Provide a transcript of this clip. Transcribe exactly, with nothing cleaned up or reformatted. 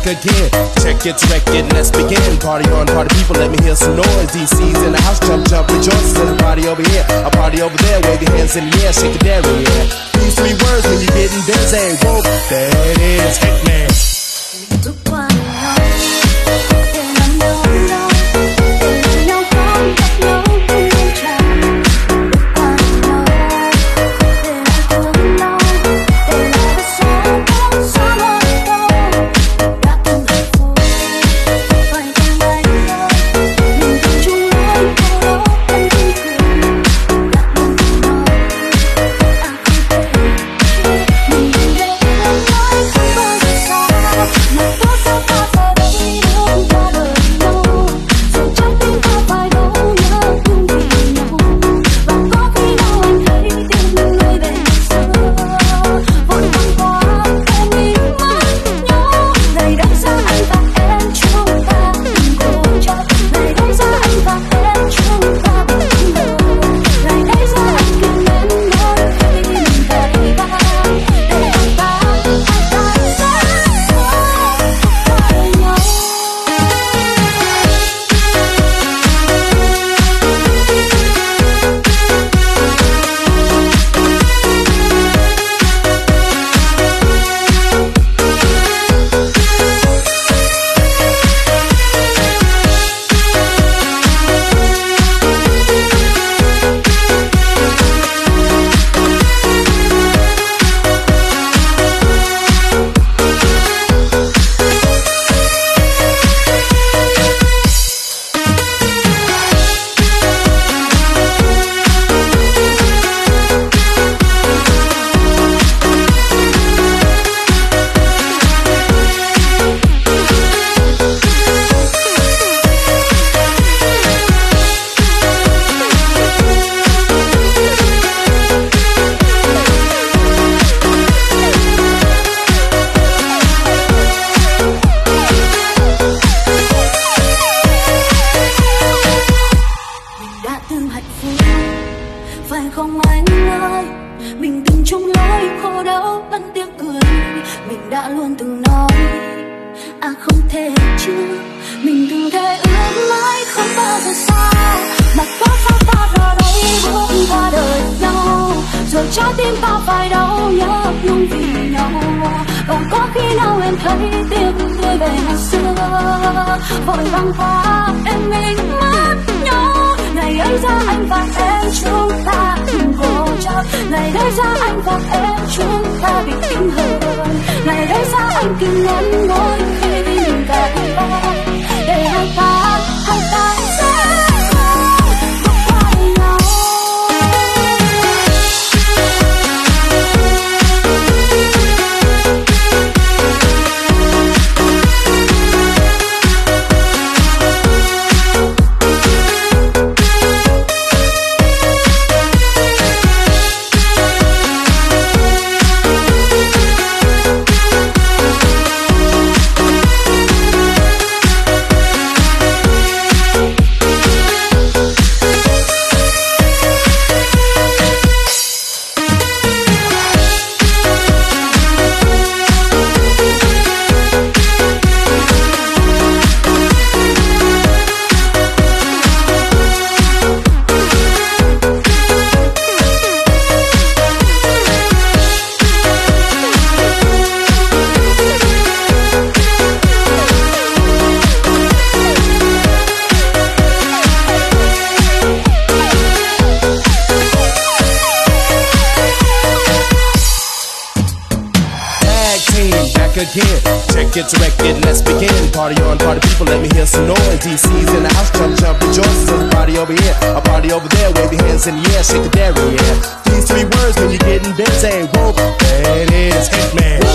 again. Check it, wreck it, let's begin. Party on, party people, let me hear some noise. D C's in the house, jump, jump, rejoice. There's a party over here, a party over there. Wave your hands in the air, shake the dairy, yeah. These three words when you're getting busy. Whoa, there it is, Hitman. Again, check it, wreck it, let's begin. Party on, party people, let me hear some noise. D C's in the house, jump, jump, rejoice. There's a party over here, a party over there. Wave your hands in the air, shake the dairy, yeah. These three words when you're getting busy. Whoa, there it is, Hitman.